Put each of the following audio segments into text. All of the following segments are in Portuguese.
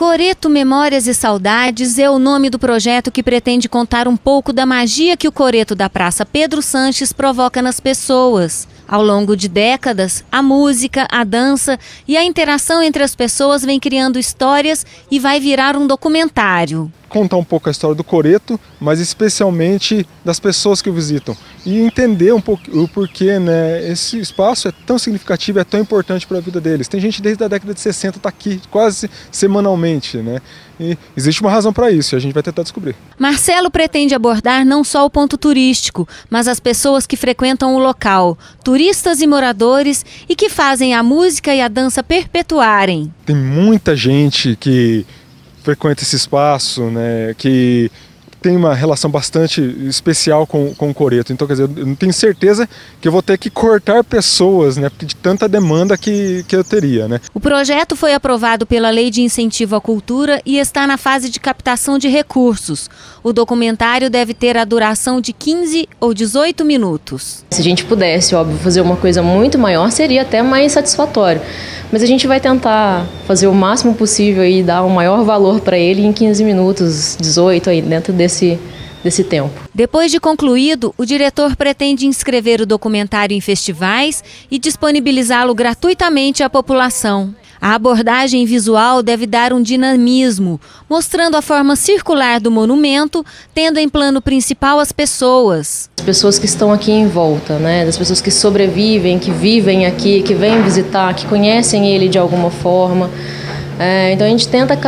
Coreto Memórias e Saudades é o nome do projeto que pretende contar um pouco da magia que o coreto da Praça Pedro Sanches provoca nas pessoas. Ao longo de décadas, a música, a dança e a interação entre as pessoas vem criando histórias e vai virar um documentário. Contar um pouco a história do coreto, mas especialmente das pessoas que o visitam. E entender um pouco o porquê, né, esse espaço é tão significativo, é tão importante para a vida deles. Tem gente desde a década de 60 está aqui quase semanalmente, né? E existe uma razão para isso e a gente vai tentar descobrir. Marcelo pretende abordar não só o ponto turístico, mas as pessoas que frequentam o local, turistas e moradores, e que fazem a música e a dança perpetuarem. Tem muita gente que frequenta esse espaço, né, que tem uma relação bastante especial com o coreto. Então, quer dizer, eu não tenho certeza que eu vou ter que cortar pessoas, né, porque de tanta demanda que eu teria, né. O projeto foi aprovado pela Lei de Incentivo à Cultura e está na fase de captação de recursos. O documentário deve ter a duração de 15 ou 18 minutos. Se a gente pudesse, óbvio, fazer uma coisa muito maior, seria até mais satisfatório. Mas a gente vai tentar fazer o máximo possível e dar o maior valor para ele em 15 minutos, 18 aí dentro desse tempo. Depois de concluído, o diretor pretende inscrever o documentário em festivais e disponibilizá-lo gratuitamente à população. A abordagem visual deve dar um dinamismo, mostrando a forma circular do monumento, tendo em plano principal as pessoas. As pessoas que estão aqui em volta, né? Das pessoas que sobrevivem, que vivem aqui, que vêm visitar, que conhecem ele de alguma forma. Então a gente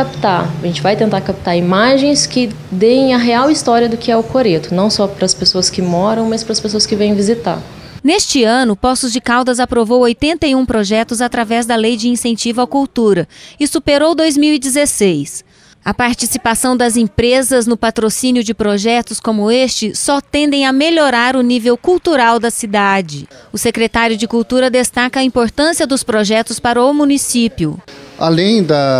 vai tentar captar imagens que deem a real história do que é o coreto, não só para as pessoas que moram, mas para as pessoas que vêm visitar. Neste ano, Poços de Caldas aprovou 81 projetos através da Lei de Incentivo à Cultura e superou 2016. A participação das empresas no patrocínio de projetos como este só tendem a melhorar o nível cultural da cidade. O secretário de Cultura destaca a importância dos projetos para o município. Além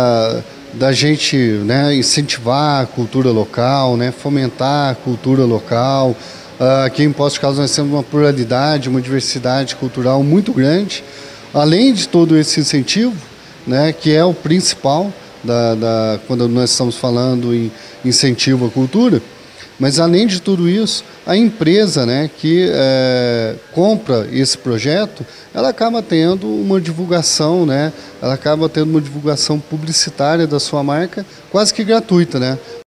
da gente, né, incentivar a cultura local, né, fomentar a cultura local, aqui em Poços de Caldas nós temos uma pluralidade, uma diversidade cultural muito grande. Além de todo esse incentivo, né, que é o principal quando nós estamos falando em incentivo à cultura, mas além de tudo isso, a empresa, né, que compra esse projeto, ela acaba tendo uma divulgação, né, ela acaba tendo uma divulgação publicitária da sua marca quase que gratuita, né?